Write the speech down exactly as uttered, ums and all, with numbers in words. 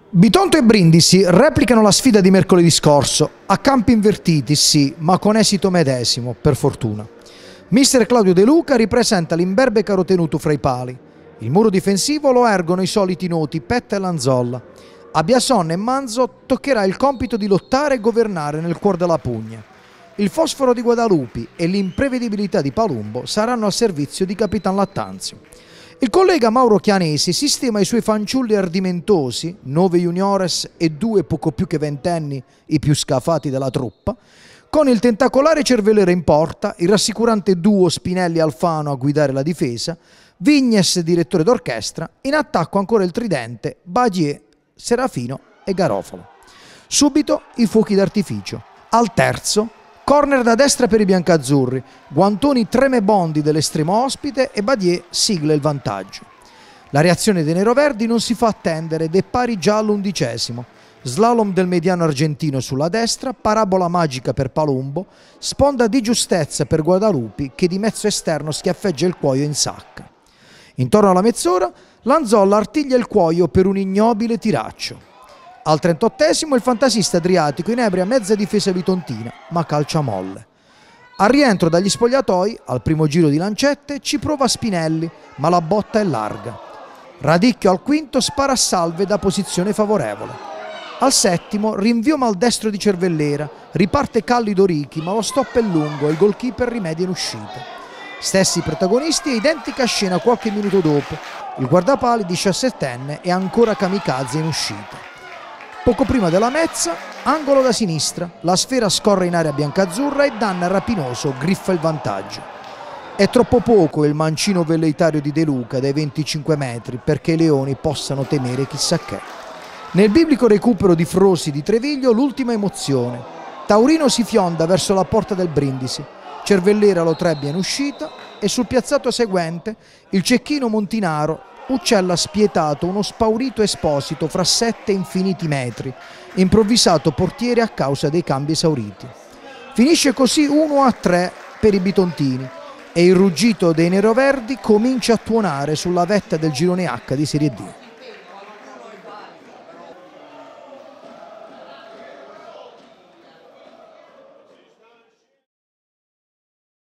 Bitonto e Brindisi replicano la sfida di mercoledì scorso, a campi invertiti sì, ma con esito medesimo, per fortuna. Mister Claudio De Luca ripresenta l'imberbe caro tenuto fra i pali. Il muro difensivo lo ergono i soliti noti Petta e Lanzolla. A Biason e Manzo toccherà il compito di lottare e governare nel cuore della pugna. Il fosforo di Guadalupi e l'imprevedibilità di Palumbo saranno a servizio di Capitan Lattanzio. Il collega Mauro Chianesi sistema i suoi fanciulli ardimentosi, nove juniores e due poco più che ventenni, i più scafati della truppa, con il tentacolare Cervellera in porta, il rassicurante duo Spinelli-Alfano a guidare la difesa, Vignes direttore d'orchestra, in attacco ancora il tridente, Badier, Serafino e Garofalo. Subito i fuochi d'artificio. Al terzo, corner da destra per i biancazzurri, Guantoni tremebondi dell'estremo ospite e Badier sigla il vantaggio. La reazione dei neroverdi non si fa attendere ed è pari già all'undicesimo. Slalom del mediano argentino sulla destra, parabola magica per Palumbo, sponda di giustezza per Guadalupi che di mezzo esterno schiaffeggia il cuoio in sacca. Intorno alla mezz'ora Lanzolla artiglia il cuoio per un ignobile tiraccio. Al trentottesimo il fantasista adriatico inebria mezza difesa bitontina, ma calcia molle. Al rientro dagli spogliatoi, al primo giro di lancette, ci prova Spinelli, ma la botta è larga. Radicchio al quinto spara a salve da posizione favorevole. Al settimo rinvio maldestro di Cervellera, riparte Callido Richi, ma lo stop è lungo e il goalkeeper rimedia in uscita. Stessi protagonisti e identica scena qualche minuto dopo. Il guardapali diciassettenne è ancora kamikaze in uscita. Poco prima della mezza, angolo da sinistra, la sfera scorre in area biancazzurra e Danna rapinoso griffa il vantaggio. È troppo poco il mancino velleitario di De Luca dai venticinque metri perché i leoni possano temere chissà che. Nel biblico recupero di Frosi di Treviglio l'ultima emozione. Taurino si fionda verso la porta del Brindisi, Cervellera lo trebbia in uscita e sul piazzato seguente il cecchino Montinaro uccella spietato uno spaurito Esposito fra sette infiniti metri, improvvisato portiere a causa dei cambi esauriti. Finisce così uno a tre per i bitontini e il ruggito dei neroverdi comincia a tuonare sulla vetta del girone H di Serie D.